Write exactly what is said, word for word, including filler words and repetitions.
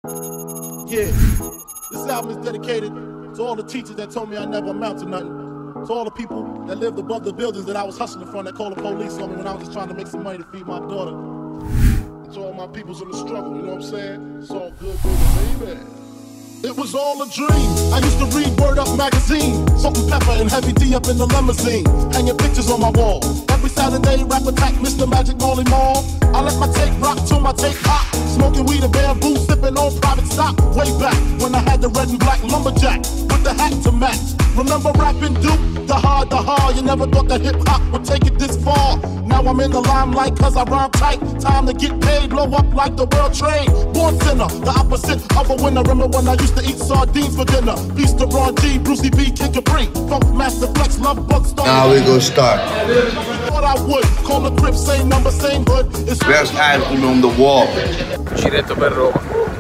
Yeah, this album is dedicated to all the teachers that told me I never amount to nothing. To all the people that lived above the buildings that I was hustling from, that called the police on me when I was just trying to make some money to feed my daughter. To all my peoples in the struggle, you know what I'm saying? It's all good, baby, baby. It was all a dream. I used to read Word Up magazine, Salt and Pepper and Heavy D up in the limousine, hanging pictures on my wall. Every Saturday, rap attack, Mister Magic Molly Mall. I let my tape rock till my tape pop, smoking weed and bamboo, sipping on private stock. Way back when I had the red and black lumberjack with the hat to match. Remember rapping Duke? The hard, the hard. You never thought that hip hop would take it this far. Now I'm in the limelight cause I rhyme tight. Time to get paid, blow up like the world trade. Born sinner, the opposite of a winner. Remember when I used to eat sardines for dinner? Peace to Ron G, Brucey B, Kid Capri, Funk Master Flex, Love Bug, Star. Now we gonna start. Thought I would call the Crip, same number, same hood. It's best album on the wall. Giretto per Roma.